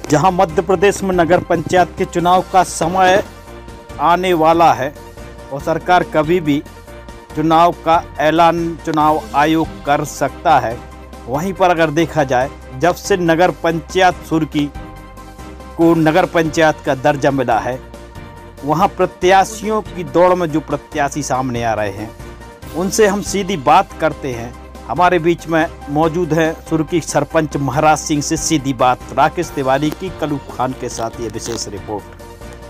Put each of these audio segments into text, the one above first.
जहां मध्य प्रदेश में नगर पंचायत के चुनाव का समय आने वाला है और सरकार कभी भी चुनाव का ऐलान चुनाव आयोग कर सकता है। वहीं पर अगर देखा जाए, जब से नगर पंचायत सुर्की को नगर पंचायत का दर्जा मिला है, वहां प्रत्याशियों की दौड़ में जो प्रत्याशी सामने आ रहे हैं उनसे हम सीधी बात करते हैं। हमारे बीच में मौजूद है सुर्की सरपंच महाराज सिंह से सीधी बात राकेश तिवारी की कलूब खान के साथ ये विशेष रिपोर्ट।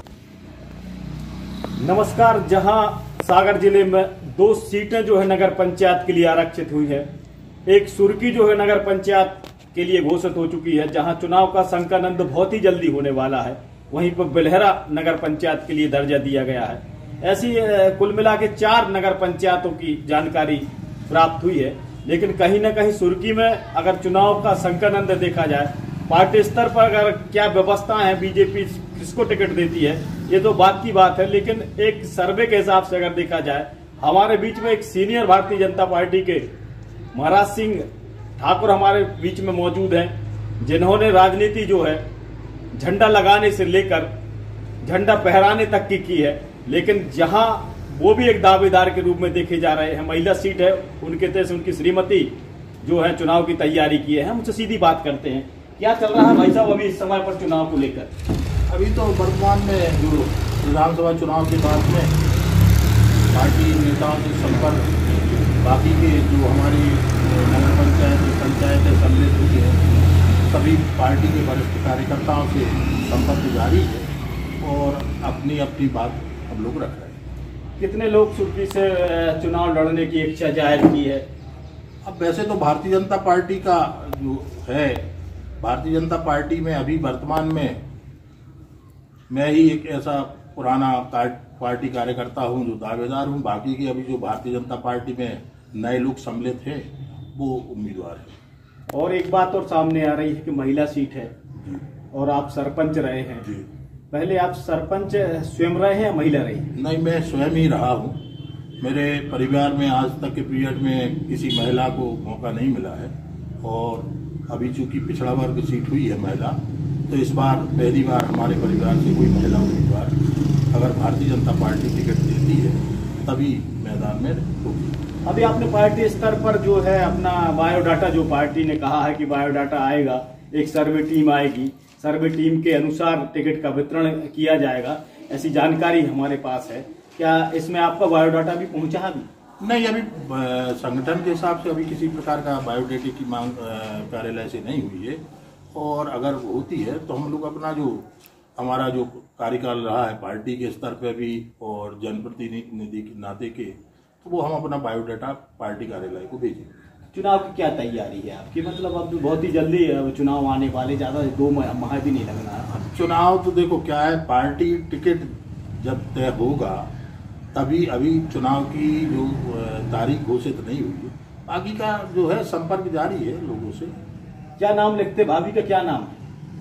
नमस्कार। जहां सागर जिले में 2 सीटें जो है नगर पंचायत के लिए आरक्षित हुई है, एक सुर्की जो है नगर पंचायत के लिए घोषित हो चुकी है, जहां चुनाव का संकानंद बहुत ही जल्दी होने वाला है। वहीं पर बिलहरा नगर पंचायत के लिए दर्जा दिया गया है। ऐसी कुल मिला के 4 नगर पंचायतों की जानकारी प्राप्त हुई है। लेकिन कहीं न कहीं सुर्की में अगर चुनाव का संकानंद देखा जाए, पार्टी स्तर पर अगर क्या व्यवस्था है, बीजेपी किसको टिकट देती है, ये तो बात की बात है। लेकिन एक सर्वे के हिसाब से अगर देखा जाए, हमारे बीच में एक सीनियर भारतीय जनता पार्टी के महाराज सिंह ठाकुर हमारे बीच में मौजूद हैं, जिन्होंने राजनीति जो है झंडा लगाने से लेकर झंडा फहराने तक की है। लेकिन जहां वो भी एक दावेदार के रूप में देखे जा रहे हैं, महिला सीट है, उनके तहत से उनकी श्रीमती जो है चुनाव की तैयारी की है। हम उनसे सीधी बात करते हैं, क्या चल रहा है भाई साहब अभी इस समय पर चुनाव को लेकर? अभी तो वर्तमान में जो विधानसभा चुनाव के बाद में पार्टी नेताओं से संपर्क, बाकी के जो हमारी नगर पंचायत सम्मिलित हुई है, सभी पार्टी के वरिष्ठ कार्यकर्ताओं से संपर्क जारी है और अपनी अपनी बात हम लोग रख रहे हैं। कितने लोग सुर्की से चुनाव लड़ने की इच्छा जाहिर की है? अब वैसे तो भारतीय जनता पार्टी का जो है, भारतीय जनता पार्टी में अभी वर्तमान में मैं ही एक ऐसा पुराना पार्टी कार्यकर्ता हूं जो दावेदार हूं। बाकी के अभी जो भारतीय जनता पार्टी में नए लोग सम्मिलित हैं वो उम्मीदवार हैं। और एक बात और सामने आ रही है कि महिला सीट है और आप सरपंच रहे हैं। जी। पहले आप सरपंच स्वयं रहे हैं या महिला रही? नहीं, मैं स्वयं ही रहा हूं। मेरे परिवार में आज तक के पीरियड में किसी महिला को मौका नहीं मिला है और अभी चूंकि पिछड़ा वर्ग सीट हुई है महिला, तो इस बार पहली बार हमारे परिवार से कोई महिला उम्मीदवार अगर भारतीय जनता पार्टी टिकट देती है तभी मैदान में होगी। अभी आपने पार्टी स्तर पर जो है अपना बायोडाटा, जो पार्टी ने कहा है कि बायोडाटा आएगा, एक सर्वे टीम आएगी, सर्वे टीम के अनुसार टिकट का वितरण किया जाएगा, ऐसी जानकारी हमारे पास है। क्या इसमें आपका बायोडाटा भी पहुंचा अभी? नहीं, अभी संगठन के हिसाब से अभी किसी प्रकार का बायोडेटा की मांग कार्यालय से नहीं हुई है और अगर होती है तो हम लोग अपना जो हमारा जो कार्यकाल रहा है पार्टी के स्तर पे भी और जनप्रतिनिधि के नाते के, तो वो हम अपना बायोडाटा पार्टी कार्यालय को भेजेंगे। चुनाव की क्या तैयारी है आपकी? मतलब अब बहुत ही जल्दी चुनाव आने वाले, ज्यादा 2 माह भी नहीं लगना है। चुनाव तो देखो क्या है, पार्टी टिकट जब तय होगा तभी, अभी चुनाव की जो तारीख घोषित नहीं हुई है। बाकी का जो है संपर्क जारी है लोगों से। क्या नाम लिखते? भाभी का क्या नाम है?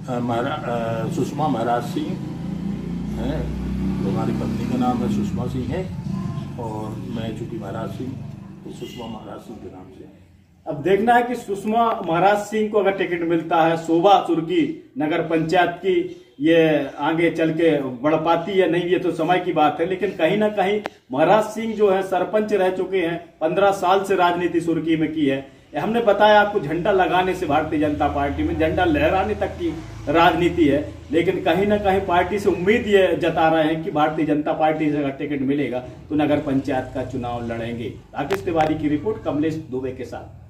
सुषमा महाराज सिंह है, तो हमारी पत्नी का नाम है सुषमा सिंह है और मैं चूंकि महाराज सिंह, तो सुषमा महाराज सिंह के नाम से। अब देखना है कि सुषमा महाराज सिंह को अगर टिकट मिलता है, शोभा सुर्की नगर पंचायत की ये आगे चल के बढ़ पाती है नहीं, ये तो समय की बात है। लेकिन कहीं ना कहीं महाराज सिंह जो है सरपंच रह चुके हैं, 15 साल से राजनीति सुर्की में की है। हमने बताया आपको, झंडा लगाने से भारतीय जनता पार्टी में झंडा लहराने तक की राजनीति है। लेकिन कहीं ना कहीं पार्टी से उम्मीद ये जता रहे हैं कि भारतीय जनता पार्टी से अगर टिकट मिलेगा तो नगर पंचायत का चुनाव लड़ेंगे। राकेश तिवारी की रिपोर्ट, कमलेश दुबे के साथ।